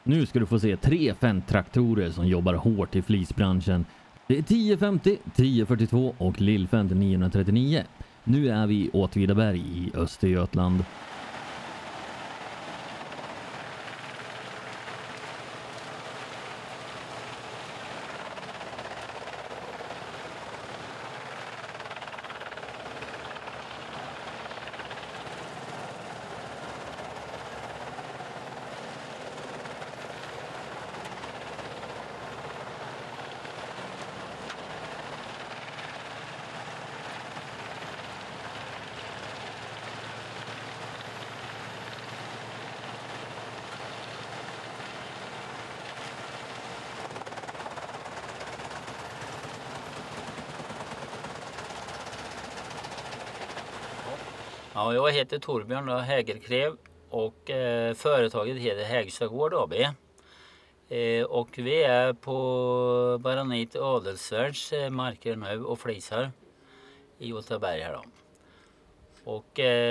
Nu ska du få se 3 Fendt-traktorer som jobbar hårt i flisbranschen. Det är 1050, 1042 och Lillfent 939. Nu är vi i Åtvidaberg i Östergötland. Ja, jag heter Torbjörn Hägerkrev och företaget heter Hägstagård AB. Och vi är på Baronit Adelsvärds marker nu och flisar i Åtvidaberg här då. Och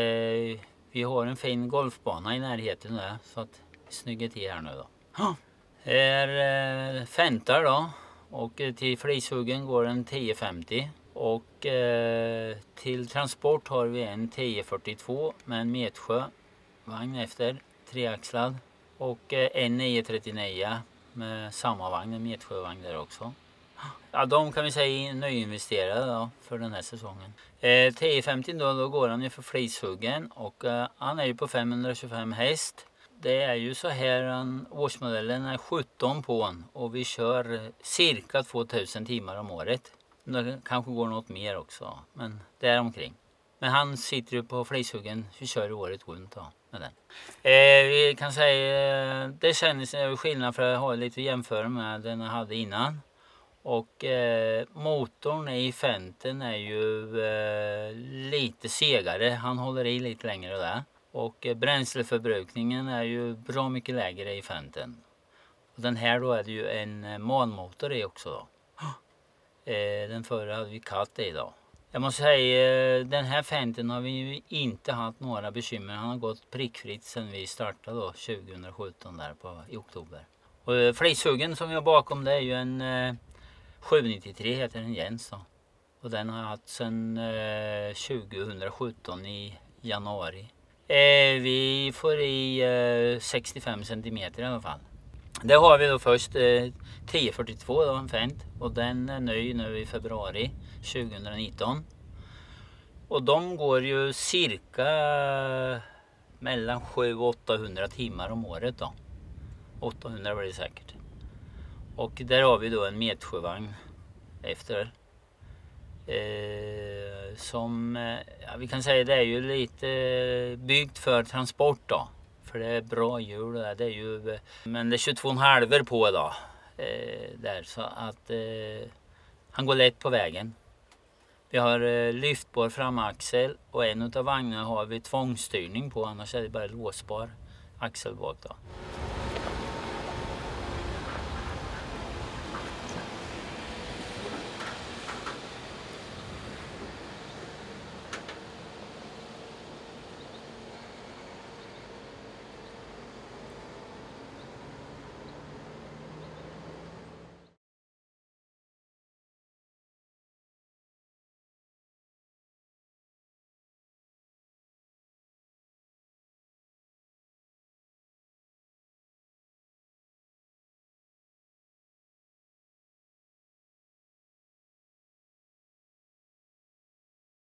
vi har en fin golfbana i närheten där, så att snygga till här nu då. Det är Fentar då, och till flishuggen går en 1050. Och till transport har vi en 1042 med en Metsjö-vagn efter, treaxlad. Och en 939 med samma vagn, en Metsjö-vagn där också. Ja, de kan vi säga är nyinvesterade då för den här säsongen. 1050 då går han ju för flishuggen och han är ju på 525 häst. Det är ju så här, årsmodellen är 17 på han och vi kör cirka 2000 timmar om året. Det kanske går något mer också, men det är omkring. Men han sitter ju på flishuggen, vi kör året runt då, med den. Vi kan säga, det känns skillnad för att ha lite att jämföra med den jag hade innan. Och motorn i Fenten är ju lite segare, han håller i lite längre där. Och bränsleförbrukningen är ju bra mycket lägre i Fenten. Och den här då är det ju en manmotor i också då. Den förra hade vi katt i då. Jag måste säga, den här Fenten har vi ju inte haft några bekymmer. Han har gått prickfritt sedan vi startade då 2017 där i oktober. Och flishuggen som vi har bakom det är ju en 793 heter den Jens då. Och den har jag haft sedan 2017 i januari. Vi får i 65 centimeter i alla fall. Det har vi då först 1042 då, en Fent, och den är ny nu i februari 2019. Och de går ju cirka mellan 700-800 timmar om året då. 800 blir det säkert. Och där har vi då en Metsjövagn efter. Som ja, vi kan säga det är ju lite byggt för transport då. För det är bra hjul där, det är ju, men det är 22,5 på då. Där, så att han går lätt på vägen. Vi har lyftbar framaxel och en av vagnarna har vi tvångsstyrning på, annars är det bara låsbar axel bak då.